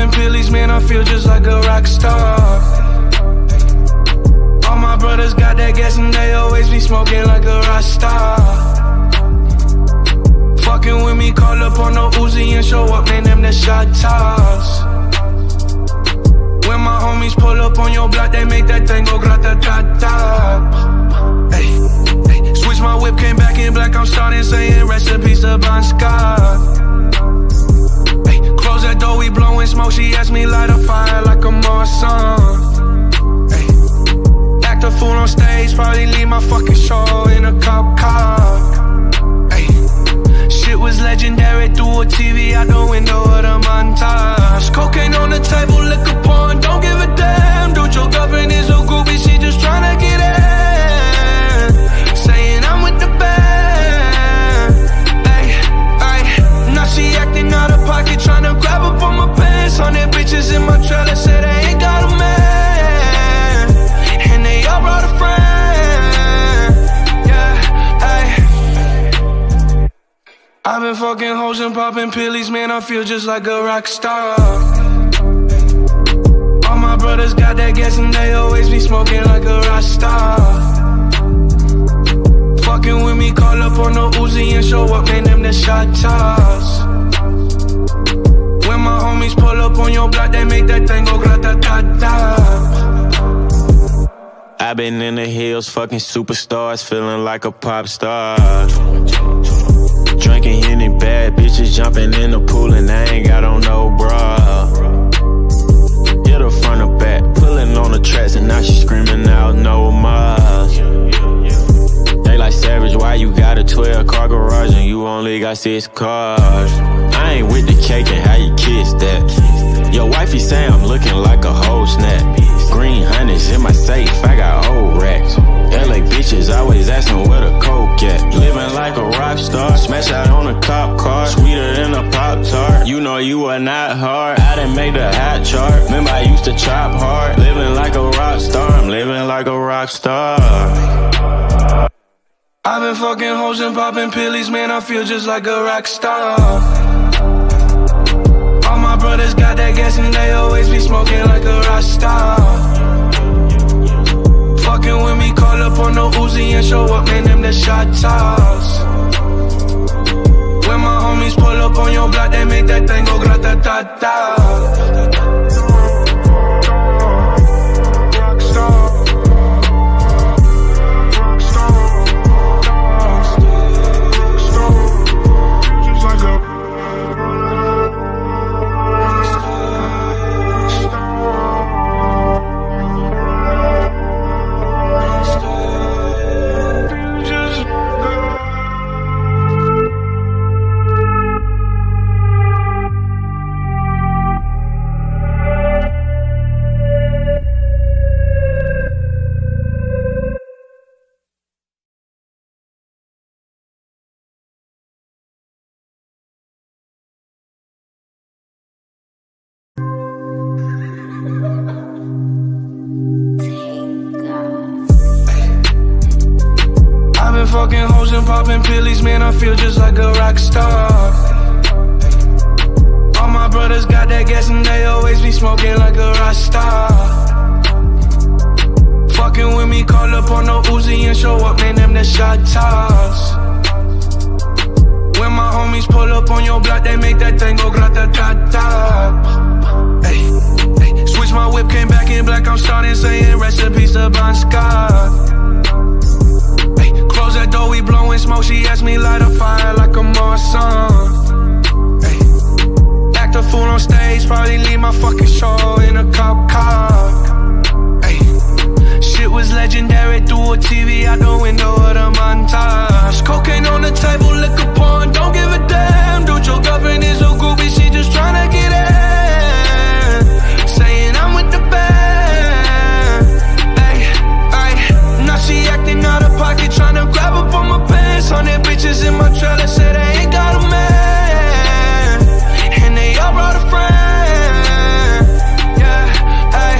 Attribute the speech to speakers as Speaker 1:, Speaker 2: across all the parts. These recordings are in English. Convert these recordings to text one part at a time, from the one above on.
Speaker 1: poppin pillies, man, I feel just like a rock star. All my brothers got that gas and they always be smoking like a Rasta. Fucking with me, call up on the Uzi and show up, man, them the shottas. When my homies pull up on your block, they make that thing go grra-ta-ta-ta. Hey, hey, switch my whip, came back in black, I'm starting saying recipes to Bon Scott. Hey, close that door, we blowing smoke, she asked me light a fire like a Marsan. Hey, act a fool on stage, probably leave my fucking show in a cop car. Hey, shit was legendary through a TV out the window of the montage. Cocaine on the table, liquor porn, don't give a damn. Dude, your girlfriend is a groupie, she just tryna get in. Saying I'm with the band. Ay, ay, now she acting out of pocket, tryna grab up on my pants. 100 bitches in my trailer, say they ain't got a man, and they all brought a friend. Yeah, ay. I've been fucking hoes and poppin pillies, man, I feel just like a rock star. All my brothers got that gas and they always be smoking like a Rasta. Fucking with me, call up on the Uzi and show up, man, them the shottas. When my homies pull up on your block, they make that thing go grra-ta-ta-ta.
Speaker 2: I've been in the hills, fucking superstars, feeling like a pop star. Drinking Henny, bad bitches jumping in the pool and I ain't got on no bra. Hit her front or back, pulling on the tracks and now she screaming out no more. They like Savage, why you got a 12-car garage and you only got 6 cars? I ain't with the cake and how you kiss that. Your wifey say I'm looking like a whole snap. Green hundreds in my safe, I got old racks. LA bitches always asking where the coke at. Living like a rock star, smash out on a cop car, sweeter than a Pop-Tart. You know you are not hard, I didn't make the hot chart. Remember I used to chop hard, living like a rock star, I'm living like a rock star.
Speaker 1: I've been fucking hoes and poppin pillies, man, I feel just like a rock star. All my brothers got that gas and they always be smoking like a Rasta. Fucking with me, call up on the Uzi and show up, man, them the shottas. When my homies pull up on your block, they make that thing go grra-ta-ta-ta. Fucking hoes and poppin pillies, man, I feel just like a rock star. All my brothers got that gas and they always be smoking like a Rasta. Fucking with me, call up on the Uzi and show up, man, them the shottas. When my homies pull up on your block, they make that thing go grra-ta-ta-ta. Hey, hey, switch my whip, came back in black, I'm starting saying recipes to Bon Scott. Close that door, we blowing smoke, she asked me light a fire like a Marsan. Hey, act a fool on stage, probably leave my fucking show in a cop car. Hey, shit was legendary through a TV out the window of the montage. Cocaine on the table, liquor porn, don't give a damn. Dude, your girlfriend is a groupie, she just tryna get in. Saying I'm with the band. Ay, ay, now she acting out of pocket, tryna grab up on my pants. 100 bitches in my trailer, say they ain't got a man, and they all brought a friend. Yeah, ay.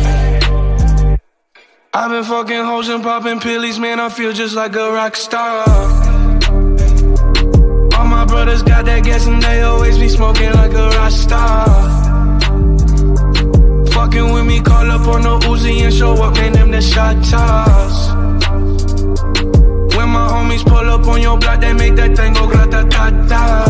Speaker 1: I've been fucking hoes and poppin pillies, man, I feel just like a rock star. All my brothers got that gas and they always be smoking like a Rasta. Fucking with me, call up on the Uzi and show up, man, them the shottas. When my homies pull up on your block, they make that thing go grra-ta-ta-ta.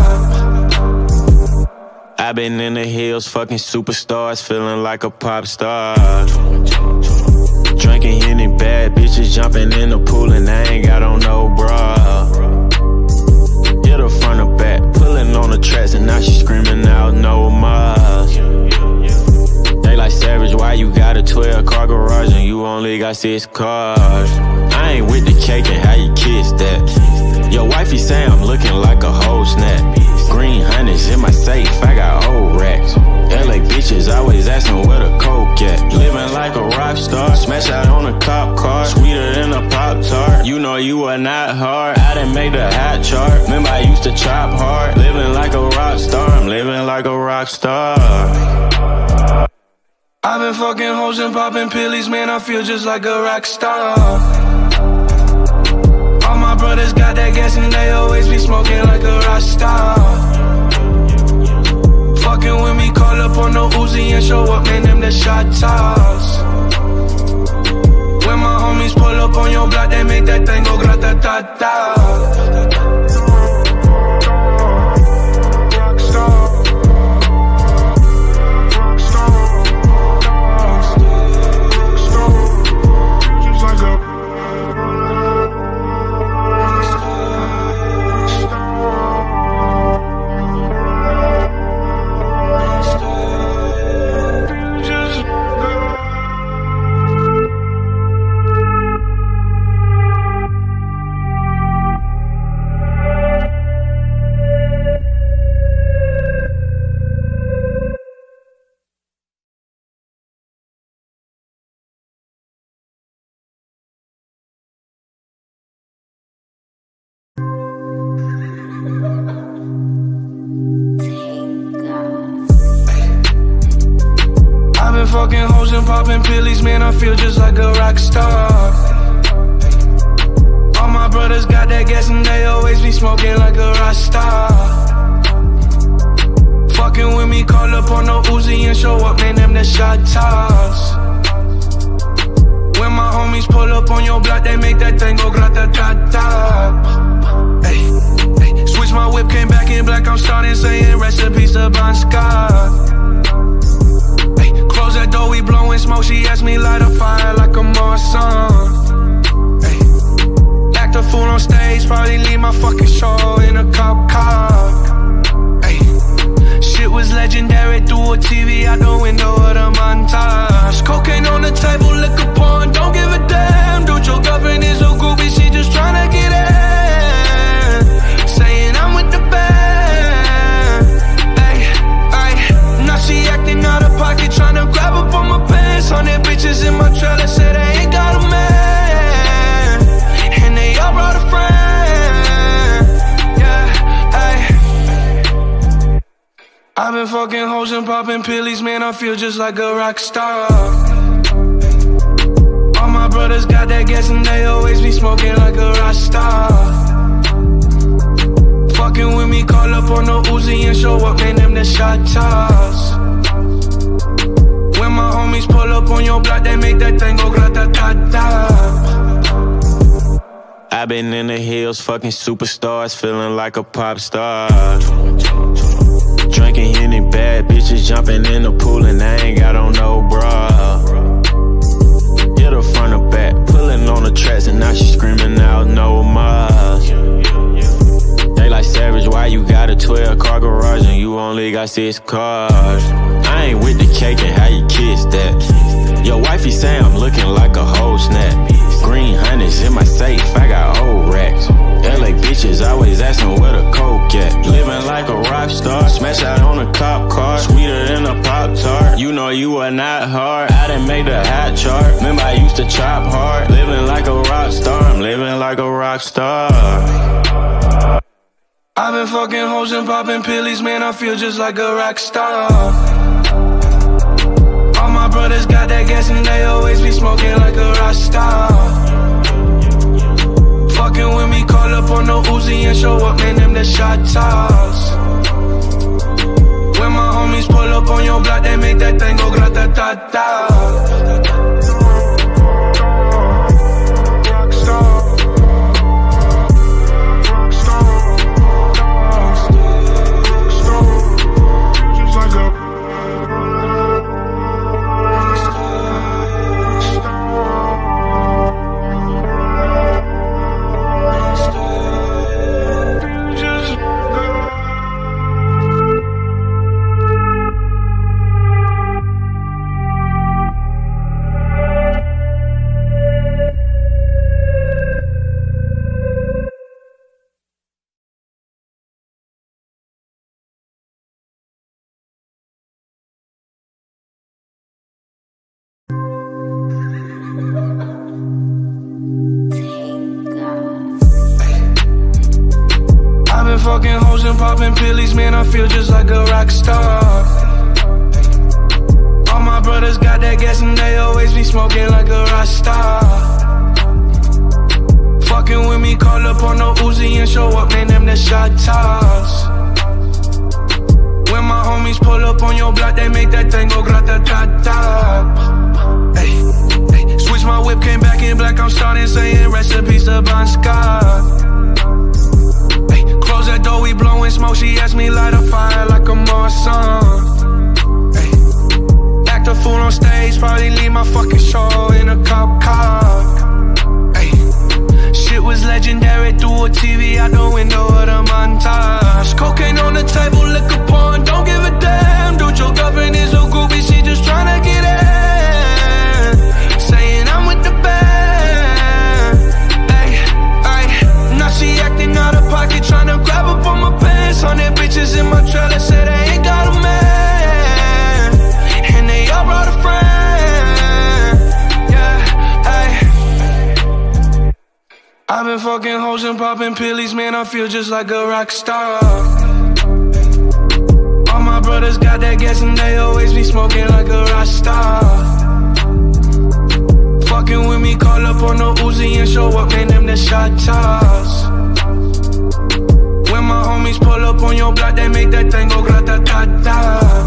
Speaker 2: I been in the hills, fucking superstars, feeling like a pop star. Drinking Henny, bad bitches jumping in the pool, and I ain't got on no bra. Hit her front or back, pulling on the tracks, and now she screaming out no more. They like Savage, why you got a 12-car garage and you only got 6 cars? I ain't with the cake and how you kiss that. Your wifey say I'm looking like a whole snap. Green hundreds in my safe, I got old racks. LA bitches always asking where the coke at. Living like a rock star, smash out on a cop car, sweeter than a Pop-Tart. You know you are not hard, I done made the hot chart. Remember I used to chop hard, living like a rock star. I'm living like a rock star.
Speaker 1: I've been fucking hoes and poppin' pillies, man, I feel just like a rock star. All my brothers got that gas and they always be smoking like a Rasta. Fucking with me, call up on the Uzi and show up, man, them the shottas. When my homies pull up on your block, they make that thing go grra-ta-ta-ta. Fucking hoes and poppin' pillies, man, I feel just like a rock star. All my brothers got that gas and they always be smoking like a Rasta. Fucking with me, call up on the Uzi and show up, man, them the shottas. When my homies pull up on your block, they make that thing go grra-ta-ta-ta. Hey, hey, switch my whip, came back in black, I'm starting saying recipes to Rasta. Close that door, we blowing smoke. She asked me light a fire like a Marsan. Ay, act a fool on stage, probably leave my fucking show in a cop car. Ay, shit was legendary through a TV out the window of the montage. Cocaine on the table, liquor porn, don't give a damn. Dude, your girlfriend is a groupie, she just tryna get in. Saying I'm with the band. Ay, ay, now she acting out of pocket, tryna grab up on my pants. 100 bitches in my trailer, say they ain't got a man, and they all brought a friend. Yeah, ay. I've been fucking hoes and poppin' pillies, man, I feel just like a rock star. All my brothers got that gas and they always be smoking like a Rasta. Fucking with me, call up on the Uzi and show up, man, them the shottas. When my homies pull up on your block, they make that thing go grra-ta-ta-ta.
Speaker 2: I been in the hills, fucking superstars, feeling like a pop star. Drinking Henny, bad bitches jumping in the pool, and I ain't got on no bra. Hit her front or back, pulling on the tracks, and now she screaming out no more. They like Savage, why you got a 12-car garage and you only got 6 cars? I ain't with the cake and how you kiss that. Your wifey say I'm looking like a whole snap. Green hundreds in my safe, I got old racks. LA bitches always asking where the coke at. Living like a rock star, smash out on a cop car, sweeter than a Pop-Tart. You know you are not hard, I done made the hot chart. Remember I used to chop hard, living like a rock star. I'm living like a rock star.
Speaker 1: I've been fucking hoes and poppin' pillies, man, I feel just like a rock star. All my brothers got that gas and they always be smoking like a Rasta. Fucking with me, call up on the Uzi and show up, man, them the shottas. When my homies pull up up on your block, they make that thing go grra-ta-ta-ta.
Speaker 3: Fucking hoes and poppin' pillies, man, I feel just like a rock star. All my brothers got that gas and they always be smoking like a Rasta. Fucking with me, call up on no Uzi and show up, man, them the shottas. When my homies pull up on your block, they make that thing go grra-ta-ta-ta. Ay, ay, switch my whip, came back in black, I'm starting saying recipes to Rasta. Close that door, we blowing smoke. She asked me light a fire like a Marsan. Act a fool on stage, probably leave my fucking show in a cop car. Ay. Shit was legendary, through a TV out the window of the montage. Cocaine on the table, liquor porn, don't give a damn. Dude, your girlfriend is a groupie, she just tryna get in. Saying I'm with the band. Ay, ay. Now she acting out of pocket, tryna grab up on my pants. 100 bitches in my trailer, say they ain't got a man, and they all brought a friend. Yeah, ayy. I've been fucking hoes and popping pillies, man, I feel just like a rock star. All my brothers got that gas and they always be smoking like a Rasta. Fucking with me, call up on no Uzi and show up, man, them the shottas. When my homies pull up on your block, they make that thing go grra-ta-ta-ta.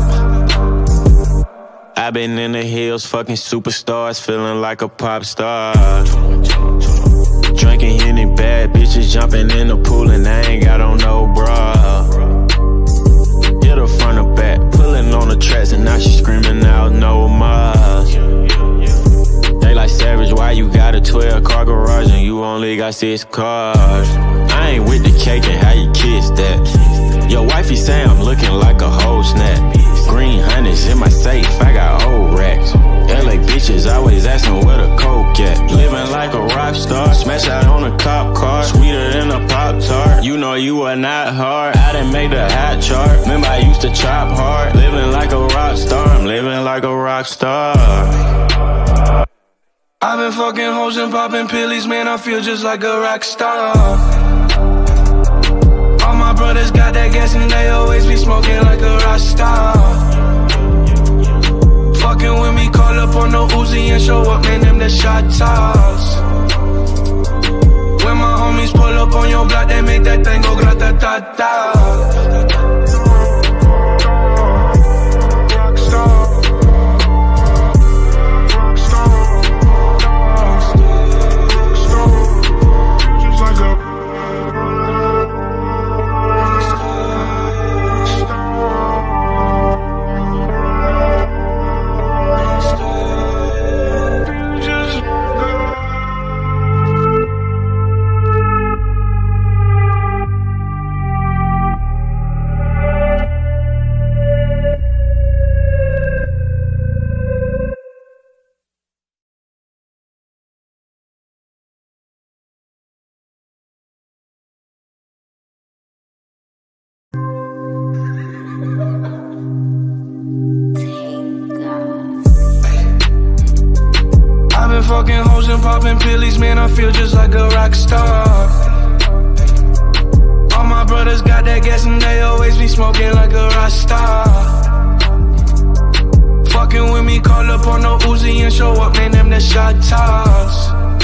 Speaker 2: I've been in the hills, fucking superstars, feeling like a pop star. Drinking any bad bitches, jumping in the pool, and I ain't got on no bra. Hit her front or back, pulling on the tracks, and now she screaming out no more. They like Savage, why you got a 12-car garage and you only got 6 cars? I ain't with the cake and how you kiss that. Your wifey say I'm looking like a whole snap. Green hundreds in my safe, I got old racks. LA bitches always asking where the coke at. Living like a rock star, smash out on a cop car, sweeter than a Pop-Tart. You know you are not hard, I done made the hot chart. Remember I used to chop hard, living like a rock star. I'm living like a rock star.
Speaker 3: I've been fucking hoes and popping pillies, man, I feel just like a rock star. All my brothers got that gas and they always be smoking like a Rasta. Fucking with me, call up on no Uzi and show up, man, them the shottas. When my homies pull up on your block, they make that thing go grra-ta-ta-ta. Fucking hoes and popping pillies, man, I feel just like a rock star. All my brothers got that gas and they always be smoking like a Rasta. Fucking with me, call up on no Uzi and show up, man, them the shottas.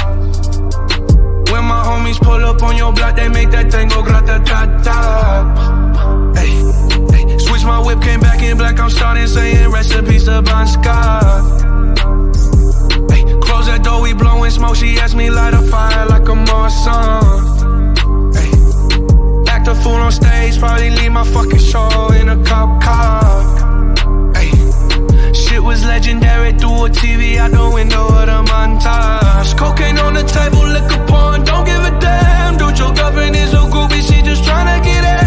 Speaker 3: When my homies pull up on your block, they make that thing go grra-ta-ta-ta. Ay, ay, switch
Speaker 1: my whip, came back in black, I'm starting saying recipes to Rasta. Hey, close that door, we blowing smoke, she asked me light a fire like a Marsan. Hey, act a fool on stage, probably leave my fucking show in a cop car. Hey, shit was legendary, through a TV out the window of the montage. Cocaine on the table, liquor porn, don't give a damn. Dude, your girlfriend is a groupie, she just tryna get in.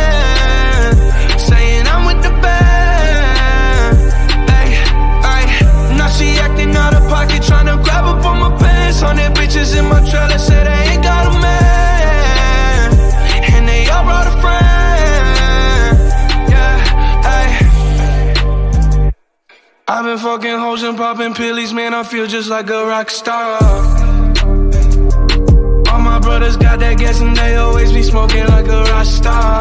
Speaker 1: Saying I'm with the band. Ay, ay, now she acting out of pocket, tryna grab up on my pants. 100 bitches in my trailer, say they ain't got a man, and they all brought a friend. Yeah, ay. I've been fucking hoes and poppin' pillies, man, I feel just like a rock star. All my brothers got that gas and they always be smoking like a Rasta.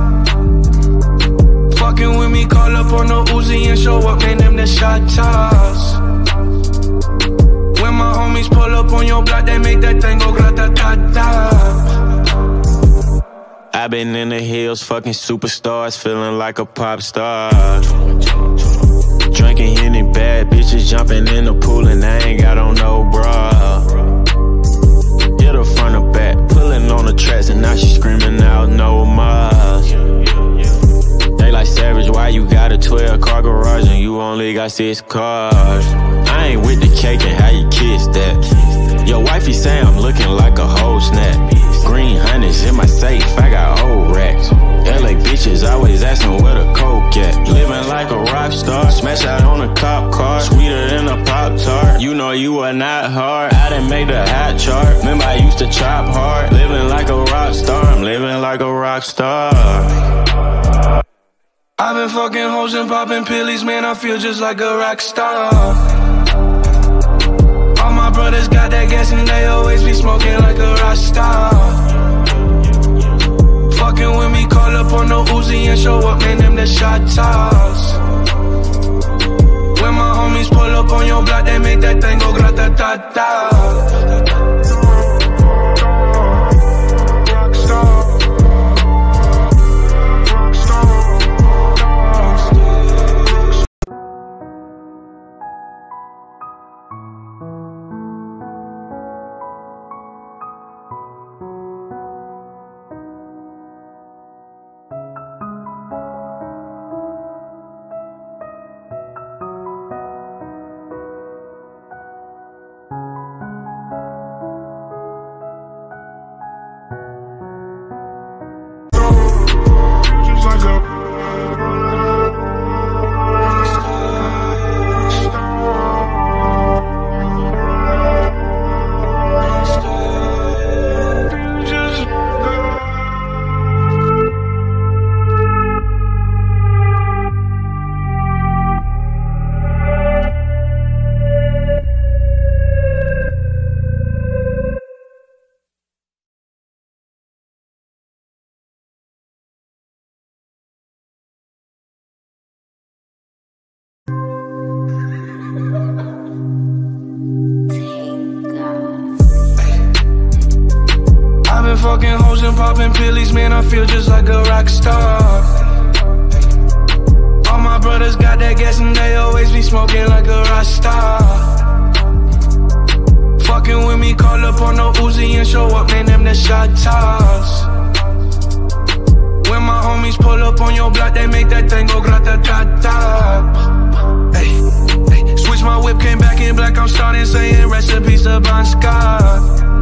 Speaker 1: Fucking with me, call up on the Uzi and show up, man, them the shottas. When my homies pull up on your block, they make that thing go grra-ta-ta-ta.
Speaker 2: I've been in the hills, fucking superstars, feeling like a pop star. Drinking any bad bitches, jumping in the pool, and I ain't got on no bra. Hit her front or back, pulling on the tracks, and now she screaming out no more. They like savage, why you got a 12-car garage and you only got 6 cars? I ain't with the cake and how you kiss that. Your wifey say I'm looking like a whole snap. Green hundreds in my safe, I got old racks. LA bitches always asking where the coke at. Living like a rock star, smash out on a cop car, sweeter than a Pop-Tart. You know you are not hard, I didn't make the hot chart. Remember I used to chop hard, living like a rock star, I'm living like a rock star.
Speaker 1: I've been fucking hoes and poppin' pillies, man, I feel just like a rock star. All my brothers got that gas and they always be smoking like a Rasta. Fucking with me, call up on the Uzi and show up, man, them the shottas. When my homies pull up on your block, they make that thing go grra-ta-ta-ta. Fucking hoes and poppin' pillies, man, I feel just like a rock star. All my brothers got that gas and they always be smoking like a Rasta. Fucking with me, call up on the Uzi and show up, man, them the shottas. When my homies pull up on your block, they make that thing go grra-ta-ta-ta. Hey, hey, switch my whip, came back in black, I'm starting saying recipes to Rasta.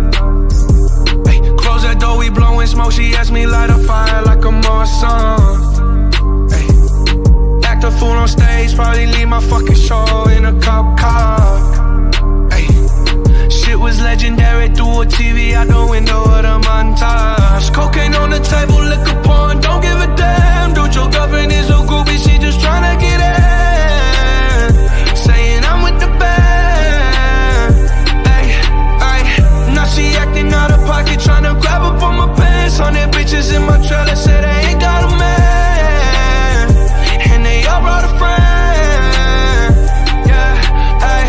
Speaker 1: Close that door, we blowing smoke, she asked me light a fire like a Marsan. Ay, act a fool on stage, probably leave my fucking show in a cop car. Ay, shit was legendary, through a TV out the window of the montage. Cocaine on the table, liquor porn, don't give a damn. Dude, your girlfriend is a groupie, she just tryna get in. Saying I'm with the band. Ay, ay, now she acting out of pocket, tryna grab up on my pants. 100 bitches in my trailer, say they ain't got a man, and they all brought a friend. Yeah, ay.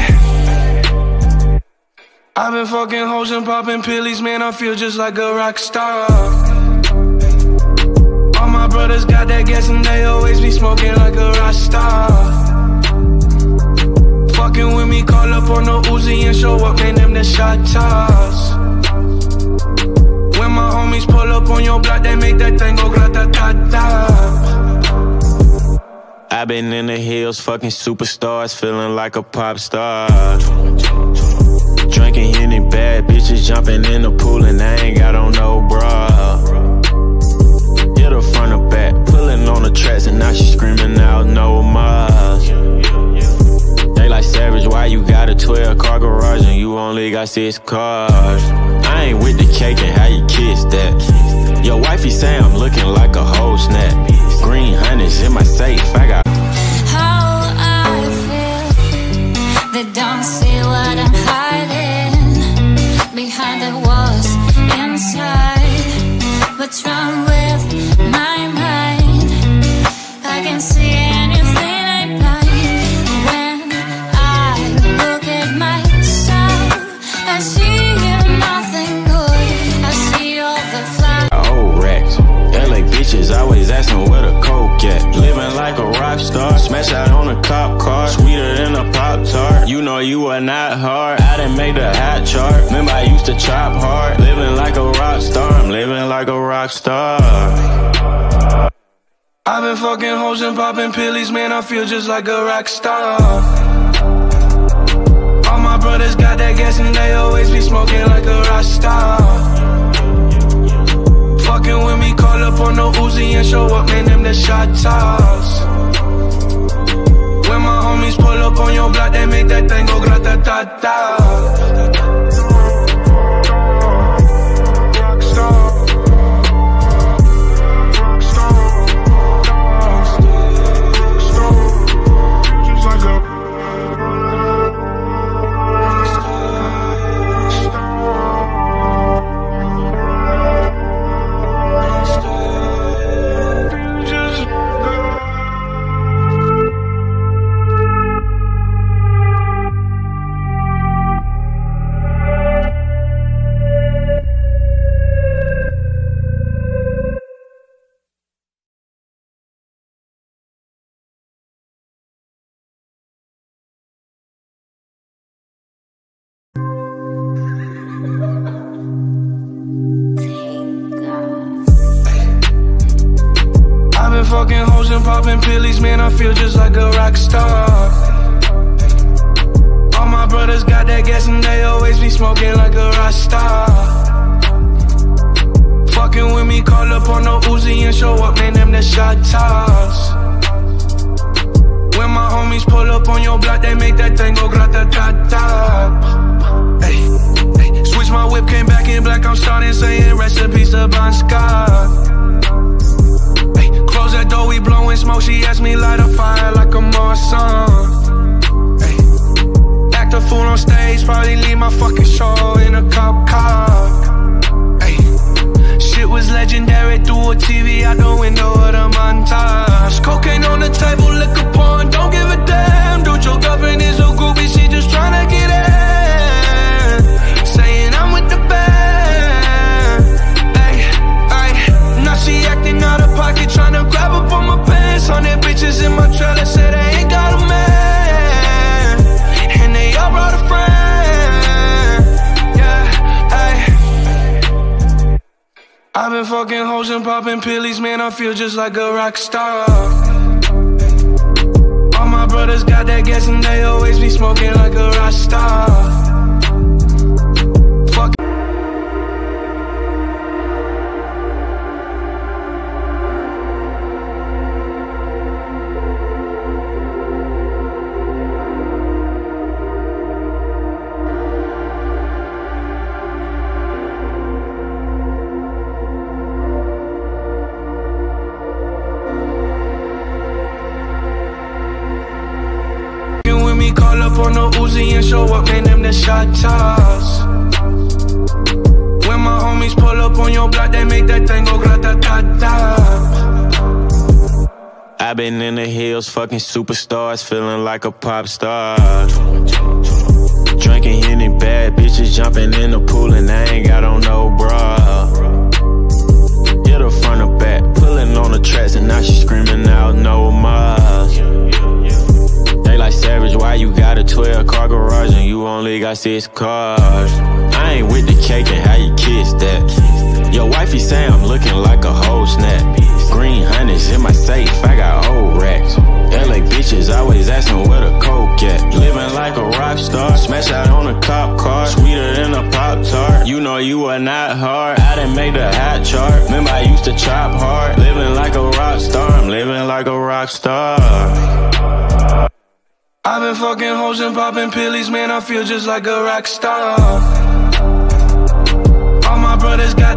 Speaker 1: I've been fucking hoes and poppin' pillies, man, I feel just like a rock star. All my
Speaker 3: my brothers got that gas and they always be smoking like a Rasta. Fucking with me, call up on the Uzi and show up, man, them the shottas. When my homies pull up on your block, they make that thing go grra-ta-ta-ta.
Speaker 2: I've been in the hills, fucking superstars, feeling like a pop star. Drinking Henny, bad bitches jumping in the pool and I ain't got on no bra. Hit her front or back, pulling on the tracks and now she screaming out no more. They like Savage, why you got a 12-car garage and you only got 6 cars? I ain't with the cake and how you kiss that. Your wifey say I'm looking like a whole snap. Green honey's in my safe, I got
Speaker 4: how I feel. They don't see what I'm hiding behind the walls inside. What's wrong with my mind? I can see anything I like. When I look at myself, I see nothing good. I see all the flaws.
Speaker 2: old racks. LA bitches always asking where the coke at. Living like a rock star, smash out on a cop car, sweeter than a Pop-Tart. You know you are not hard, I done made the hot chart. Remember I used to chop hard, living like a rock star. I'm living like a rock star.
Speaker 3: I've been fucking hoes and poppin' pillies, man, I feel just like a rock star. All my brothers got that gas and they always be smoking like a Rasta. Fucking with me, call up on the Uzi and show up, man, them the shottas. When my homies pull up on your block, they make that thing go grra-ta-ta-ta. Fucking hoes and poppin' pillies, man, I feel just like a rock star. All my brothers got that gas and they always be smoking like a Rasta. Fucking with me, call up on the Uzi and show up, man, them the shottas. When my homies pull up on your block, they make that thing go grra-ta-ta-ta. Hey, hey, switch my whip, came back in black, I'm starting saying recipes to Rasta. Close that door, we blowing smoke. She asked me light a fire like a Marsan. Ay. Act a fool on stage, probably leave my fucking show in a cop car. Ay. Shit was legendary, through a TV out the window of the montage. Cocaine on the table, liquor porn, don't give a damn. Dude, your girlfriend is a groupie, she just tryna get in. Saying I'm with the band. Ay, ay. Now she acting out of pocket, tryna grab up on my pants. 100 bitches in my trailer, say they ain't got a man, and they all brought a friend. Yeah, ay. I've been fucking hoes and poppin' pillies, man, I feel just like a rock star. All my brothers got that gas and they always be smoking like a Rasta. Call up on the Uzi and show up, man, them the shottas. When my homies pull up on your block, they make that thing go grra-ta-ta-ta.
Speaker 2: I've been in the hills, fucking superstars, feeling like a pop star. Drinking Henny, bad bitches jumping in the pool and I ain't got on no bra. Hit her front or back, pulling on the track got 6 cars. I ain't with the cake and how you kiss that. Your wifey say I'm looking like a whole snap. Green honey's in my safe, I got old racks. LA bitches always asking where the coke at. Living like a rock star, smash out on a cop car. Sweeter than a Pop-Tart, you know you are not hard. I done made the hot chart, remember I used to chop hard. Living like a rock star, I'm living like a rock star.
Speaker 3: I've been fucking hoes and poppin' pillies, man, I feel just like a rock star. All my brothers got